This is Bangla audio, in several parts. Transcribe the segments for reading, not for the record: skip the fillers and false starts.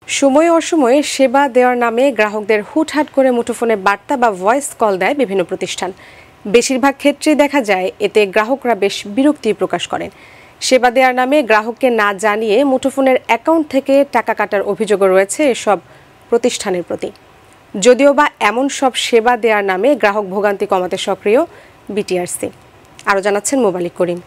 সময়ে অসময়ে সেবা দেওয়ার নামে গ্রাহকদের হুটহাট করে মুঠোফোনে বার্তা বা ভয়েস কল দেয় বিভিন্ন প্রতিষ্ঠান। বেশিরভাগ ক্ষেত্রেই দেখা যায় এতে গ্রাহকরা বেশ বিরক্তি প্রকাশ করেন। সেবা দেওয়ার নামে গ্রাহককে না জানিয়ে মুঠোফোনের অ্যাকাউন্ট থেকে টাকা কাটার অভিযোগও রয়েছে এসব প্রতিষ্ঠানের প্রতি। যদিও বা এমন সব সেবা দেওয়ার নামে গ্রাহক ভোগান্তি কমাতে সক্রিয় বিটিআরসি। আরও জানাচ্ছেন মোবালিক করিম।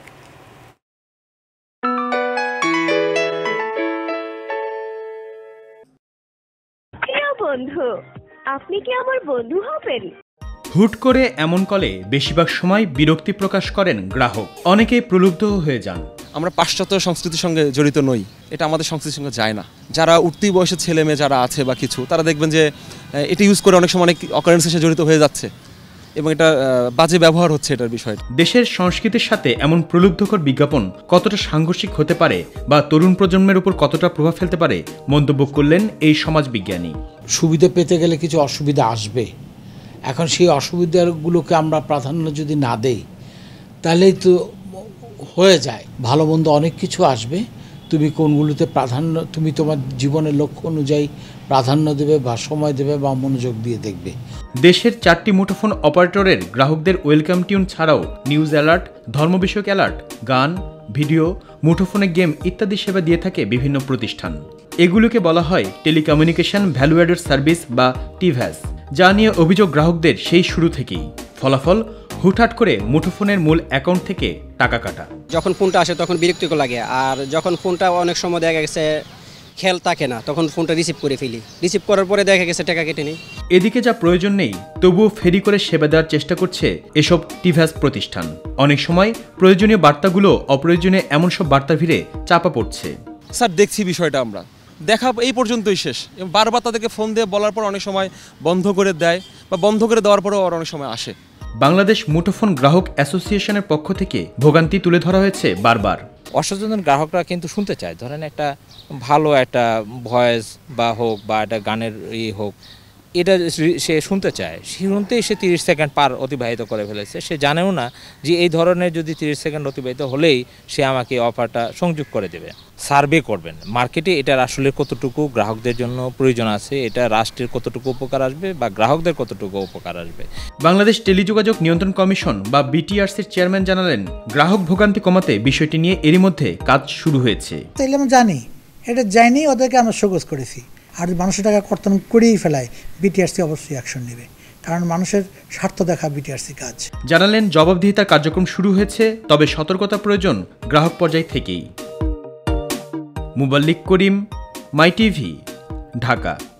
বন্ধু, আপনি কি আমার বন্ধু হবেন? হুট করে এমন কলে বেশিরভাগ সময় বিরক্তি প্রকাশ করেন গ্রাহক। অনেকেই প্রলুব্ধ হয়ে যান। আমরা পাশ্চাত্য সংস্কৃতির সঙ্গে জড়িত নই, এটা আমাদের সংস্কৃতির সঙ্গে যায় না। যারা উঠতি বয়সের ছেলে মেয়ে যারা আছে বা কিছু, তারা দেখবেন যে এটা ইউজ করে অনেক সময় অনেক অকারেন্সের সাথে জড়িত হয়ে যাচ্ছে এবং এটা বাজে ব্যবহার হচ্ছে এটার বিষয়টা। দেশের সংস্কৃতির সাথে এমন প্রলুব্ধকর বিজ্ঞাপন কতটা সাংঘর্ষিক হতে পারে বা তরুণ প্রজন্মের উপর কতটা প্রভাব ফেলতে পারে মন্তব্য করলেন এই সমাজবিজ্ঞানী। সুবিধা পেতে গেলে কিছু অসুবিধা আসবে। এখন সেই অসুবিধাগুলোকে আমরা প্রাধান্য যদি না দেই তাহলেই তো হয়ে যায়। ভালো মন্দ অনেক কিছু আসবে, তুমি কোনগুলোতে প্রাধান্য, তুমি তোমার জীবনের লক্ষ্য অনুযায়ী প্রাধান্য দেবে বা সময় দেবে বা মনোযোগ দিয়ে দেখবে। দেশের 4টি মুঠোফোন অপারেটরের গ্রাহকদের ওয়েলকাম টিউন ছাড়াও নিউজ অ্যালার্ট, ধর্ম বিষয়ক অ্যালার্ট, গান, ভিডিও, মুঠোফোনে গেম ইত্যাদি সেবা দিয়ে থাকে বিভিন্ন প্রতিষ্ঠান। এগুলোকে বলা হয় টেলিকমিউনিকেশন ভ্যালু অ্যাডেড সার্ভিস বা টিভ্যাস, যা নিয়ে অভিযোগ গ্রাহকদের সেই শুরু থেকেই। ফলাফল, হুটহাট করে মুঠোফোনের মূল অ্যাকাউন্ট থেকে টাকা কাটা। যখন ফোনটা আসে তখন বিরক্তিকর লাগে, আর যখন ফোনটা অনেক সময় দেখা গেছে খেয়াল থাকে না, তখন ফোনটা রিসিভ করে ফেলি। রিসিভ করার পরে দেখা গেছে টাকা কেটে নেই। এদিকে যা প্রয়োজন নেই তবুও ফেরি করে সেবা দেওয়ার চেষ্টা করছে এসব টিভ্যাস প্রতিষ্ঠান। অনেক সময় প্রয়োজনীয় বার্তাগুলো অপ্রয়োজনীয় এমন সব বার্তার ভিড়ে চাপা পড়ছে। স্যার, দেখছি বিষয়টা, আমরা দেখা এই পর্যন্তই শেষ। এবং বারবার তাদেরকে ফোন দিয়ে বলার পর অনেক সময় বন্ধ করে দেয় বা বন্ধ করে দেওয়ার পরেও অনেক সময় আসে। বাংলাদেশ মুঠোফোন গ্রাহক অ্যাসোসিয়েশনের পক্ষ থেকে ভোগান্তি তুলে ধরা হয়েছে বারবার। অসচেতন গ্রাহকরা কিন্তু শুনতে চায়, ধরেন একটা ভালো একটা ভয়েস বা হোক বা একটা গানের হোক, এটা সে শুনতে চায়। শুনতেই সে 30 সেকেন্ড পার অতিবাহিত করে ফেলেছে। সে জানেও না যে এই ধরনের যদি 30 সেকেন্ড অতিবাহিত হলেই সে আমাকে অফারটা সংযোগ করে দেবে। সার্ভে করবেন মার্কেটে এটার আসলে কতটুকু গ্রাহকদের জন্য প্রয়োজন আছে, এটা রাষ্ট্রের কতটুকু উপকার আসবে বা গ্রাহকদের কতটুকু উপকার আসবে। বাংলাদেশ টেলিযোগাযোগ নিয়ন্ত্রণ কমিশন বা বিটিআরসির চেয়ারম্যান জানালেন, গ্রাহক ভোগান্তি কমাতে বিষয়টি নিয়ে এরই মধ্যে কাজ শুরু হয়েছে। তাইলে আমরা জানি এটা যায়নি, ওদেরকে আমরা শোকজ করেছি। আর মানুষের টাকা কর্তন করেই ফেলায়, বিটিআরসি অবশ্যই অ্যাকশন নেবে, কারণ মানুষের স্বার্থ দেখা বিটিআরসি কাজ। জানালেন জবাবদিহিতার কার্যক্রম শুরু হয়েছে, তবে সতর্কতা প্রয়োজন গ্রাহক পর্যায় থেকেই। মোবালিক করিম, মাই টিভি, ঢাকা।